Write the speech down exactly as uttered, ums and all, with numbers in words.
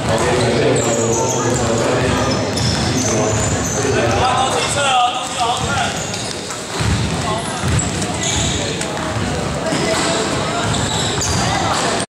感谢我们的丰富的教练。